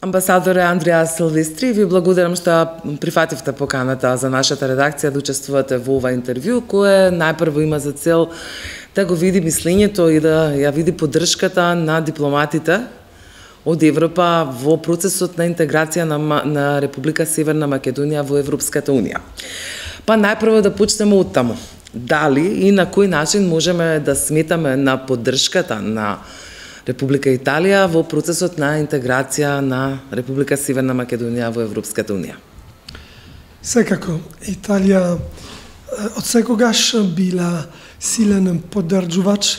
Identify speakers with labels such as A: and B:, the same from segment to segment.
A: Амбасадоре Андреа Силвестри, ви благодарам што прифативте поканата за нашата редакција да учествувате во ова интервју, кое најпрво има за цел да го види мислењето и да ја види поддршката на дипломатите од Европа во процесот на интеграција на Република Северна Македонија во Европската Унија. Па најпрво да почнеме од таму. Дали и на кој начин можеме да сметаме на поддршката на Република Италија во процесот на интеграција на Република Северна Македонија во Европската Унија?
B: Секако, Италија од секогаш била силен поддржувач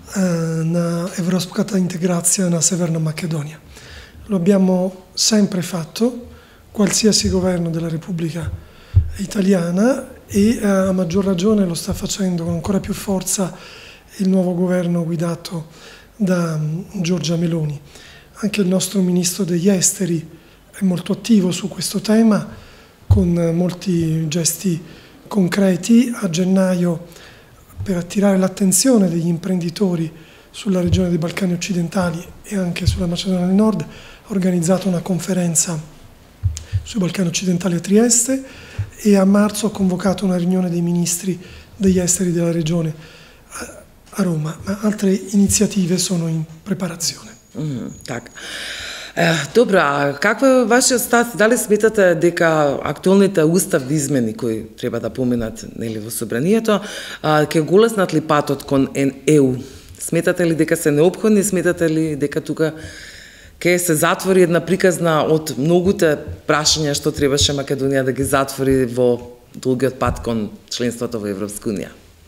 B: на европската интеграција на Северна Македонија. Lo abbiamo sempre fatto, qualsiasi governo della Repubblica Italiana, e a maggior ragione lo sta facendo con ancora più forza il nuovo governo guidato da Giorgia Meloni. Anche il nostro ministro degli esteri è molto attivo su questo tema, con molti gesti concreti. A gennaio, per attirare l'attenzione degli imprenditori sulla regione dei Balcani occidentali e anche sulla Macedonia del Nord, ha organizzato una conferenza sui Balcani occidentali a Trieste, e a marzo ha convocato una riunione dei ministri degli esteri della regione a Roma, ma altre iniziative sono in preparazione.
A: Так. Добро, а каква е вашиот став? Дали сметате дека актуелните уставни измени кои треба да поминат во собранието ќе го улеснат ли патот кон ЕУ? Сметате ли дека се неопходни? Сметате ли дека тука ќе се затвори една приказна од многуте прашања што требаше Македонија да ги затвори во долгиот пат кон членството во Европска Унија?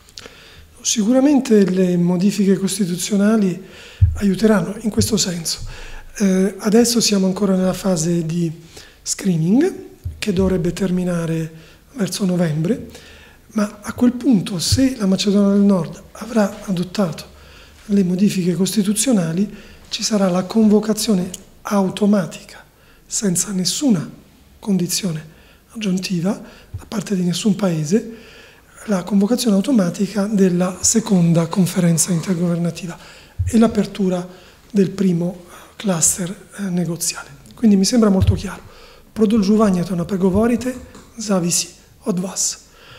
B: Sicuramente le modifiche costituzionali aiuteranno in questo senso. Adesso siamo ancora nella fase di screening, che dovrebbe terminare verso novembre, ma a quel punto, se la Macedonia del Nord avrà adottato le modifiche costituzionali, ci sarà la convocazione automatica, senza nessuna condizione aggiuntiva da parte di nessun paese, la convocazione automatica della seconda conferenza intergovernativa e l'apertura del primo cluster negoziale. Quindi mi sembra molto chiaro. Produlžuvanje to na pregovorite zavisi od vas.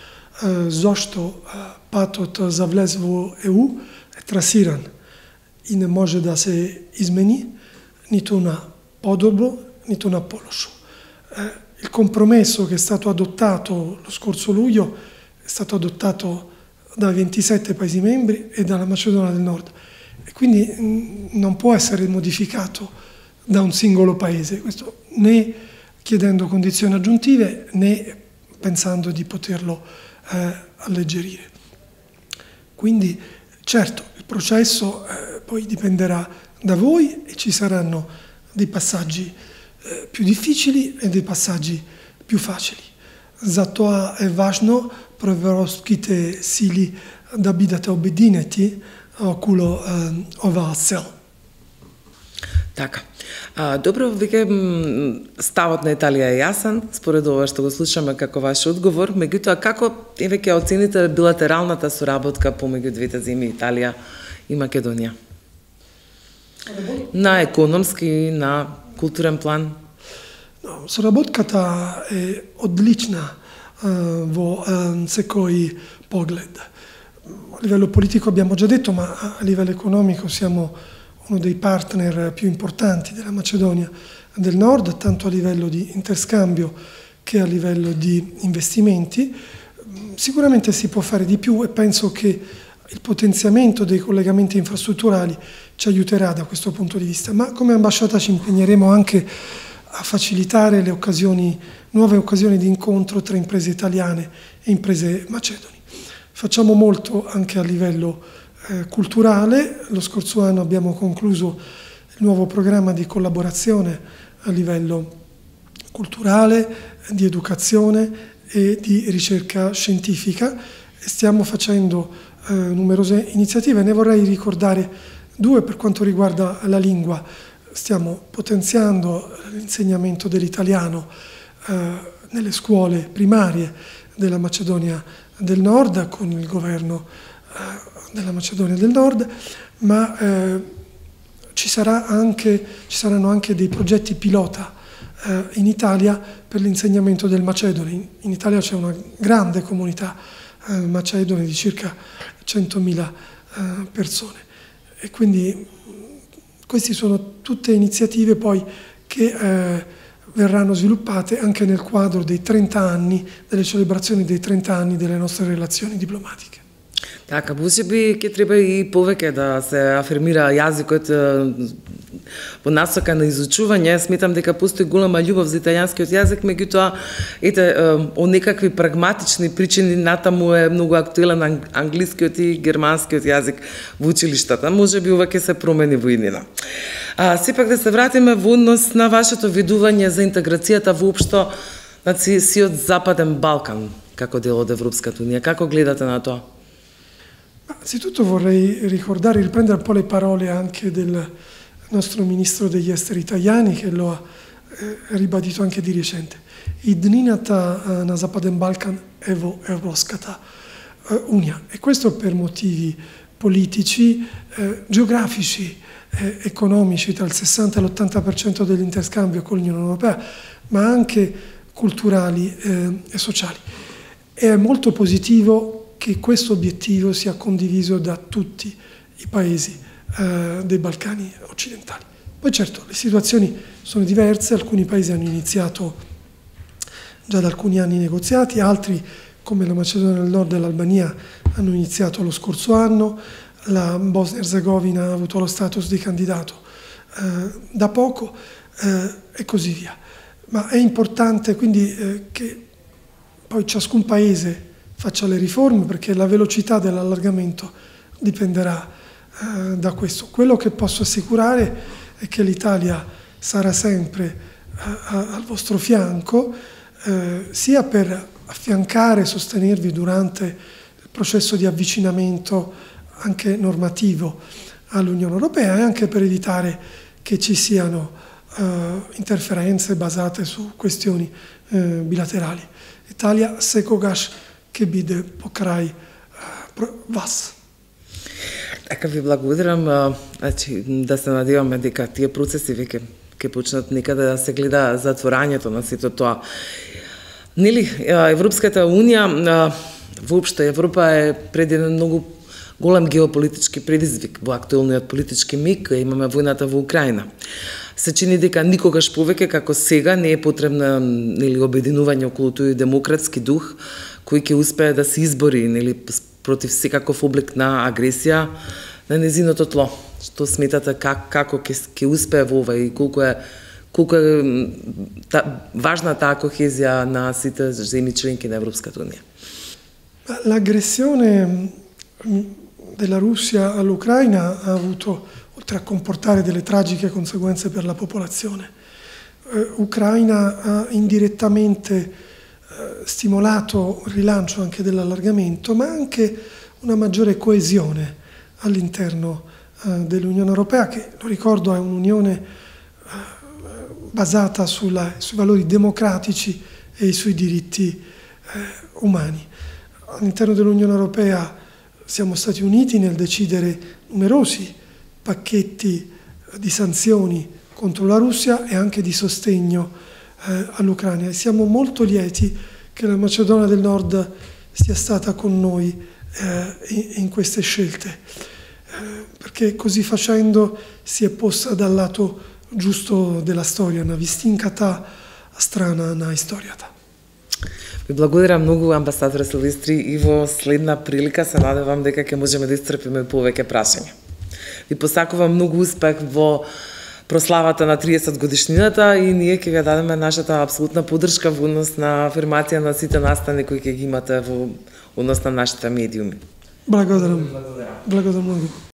B: Zašto patot za vlez v EU je trasiran i ne može da se izmeni niti na podobo, niti na pološu. Il compromesso che è stato adottato lo scorso luglio è stato adottato da 27 Paesi membri e dalla Macedonia del Nord, e quindi non può essere modificato da un singolo Paese, questo né chiedendo condizioni aggiuntive né pensando di poterlo alleggerire. Quindi certo il processo poi dipenderà da voi e ci saranno dei passaggi più difficili e dei passaggi più facili. Zato je važno proevropskite sili da бидете обединети околу ова цел.
A: Така. Добро, веќе ставот на Италија е јасен, според ова што го слушаме како ваш одговор. Меѓутоа, како веќе оцените билатералната соработка помеѓу двете земји, Италија и Македонија? На економски и на културен план?
B: Sоработката е одлична во секој поглед. A livello politico abbiamo già detto, ma a livello economico siamo uno dei partner più importanti della Macedonia del Nord, tanto a livello di interscambio che a livello di investimenti. Sicuramente si può fare di più e penso che il potenziamento dei collegamenti infrastrutturali ci aiuterà da questo punto di vista, ma come ambasciata ci impegneremo anche a facilitare le occasioni, nuove occasioni di incontro tra imprese italiane e imprese macedoni. Facciamo molto anche a livello culturale. Lo scorso anno abbiamo concluso il nuovo programma di collaborazione a livello culturale, di educazione e di ricerca scientifica, e stiamo facendo numerose iniziative. Ne vorrei ricordare due per quanto riguarda la lingua. Stiamo potenziando l'insegnamento dell'italiano nelle scuole primarie della Macedonia del Nord con il governo della Macedonia del Nord, ma ci saranno anche dei progetti pilota in Italia per l'insegnamento del macedone. In Italia c'è una grande comunità macedone di circa 100.000 persone e quindi queste sono tutte iniziative poi che verranno sviluppate anche nel quadro dei 30 anni, delle celebrazioni dei 30 anni delle nostre relazioni diplomatiche.
A: Така, може би ќе треба и повеќе да се афирмира јазикот во насока на изучување. Сметам дека постои голема љубов за италијанскиот јазик, меѓутоа, од некакви прагматични причини натаму е многу актуелен англискиот и германскиот јазик во училиштата. Може би ова ќе се промени во иднина. Сепак да се вратиме во однос на вашето видување за интеграцијата воопшто на сиот Западен Балкан како дел од Европската Унија. Како гледате на тоа?
B: Anzitutto vorrei riprendere un po' le parole anche del nostro ministro degli esteri italiani che lo ha ribadito anche di recente. Idninata na Zapadem Balkan evo Evropskata Unia. E questo per motivi politici, geografici, economici, tra il 60 e l'80% dell'interscambio con l'Unione Europea, ma anche culturali e sociali. È molto positivo che questo obiettivo sia condiviso da tutti i paesi dei Balcani occidentali. Poi certo, le situazioni sono diverse, alcuni paesi hanno iniziato già da alcuni anni i negoziati, altri come la Macedonia del Nord e l'Albania hanno iniziato lo scorso anno, la Bosnia-Herzegovina ha avuto lo status di candidato da poco e così via. Ma è importante quindi che poi ciascun paese faccia le riforme perché la velocità dell'allargamento dipenderà da questo. Quello che posso assicurare è che l'Italia sarà sempre al vostro fianco, sia per affiancare e sostenervi durante il processo di avvicinamento anche normativo all'Unione Europea e anche per evitare che ci siano interferenze basate su questioni bilaterali. Italia sekogaš ќе биде покрај вас.
A: Така ви благодарам, да се надеваме дека тие процеси веќе ќе почнат некаде да се гледа затворањето на сето тоа. Нели, Европската Унија, воопшто Европа е пред еден многу голем геополитички предизвик во актуелниот политички миг, имаме војната во Украина. Се чини дека никогаш повеќе како сега не е потребна нели обединување околу тој демократски дух кој ќе успее да се избори нели против секаков облик на агресија на незиното тло. Што сметате како ќе успее во ова и колку е важна таа кохезија на сите земји членки на Европската Унија?
B: L'aggressione della Russia all'Ucraina ha avuto, oltre a comportare delle tragiche conseguenze per la popolazione ucraina, ha indirettamente stimolato il rilancio anche dell'allargamento, ma anche una maggiore coesione all'interno dell'Unione Europea, che, lo ricordo, è un'unione basata sui valori democratici e sui diritti umani. All'interno dell'Unione Europea siamo stati uniti nel decidere numerosi pacchetti di sanzioni contro la Russia e anche di sostegno all'Ucraina. E siamo molto lieti che la Macedonia del Nord sia stata con noi in queste scelte, perché così facendo si è posta dal lato giusto della storia, na vistinkata, strana na istoriјата.
A: Ви благодарам многу, амбасадор Силвестри, и во следна прилика се надевам дека ќе можеме да исцрпиме повеќе прашања. Ви посакувам многу успех во прославата на 30 годишнината и ние ќе ви дадеме нашата апсолутна поддршка во однос на афирмација на сите настани кои ќе ги имате во однос на нашите медиуми.
B: Благодарам. Благодарам многу.